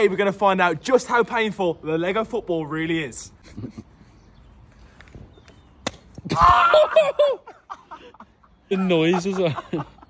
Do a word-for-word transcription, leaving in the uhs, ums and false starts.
today we're going to find out just how painful the Lego football really is. The noise as well.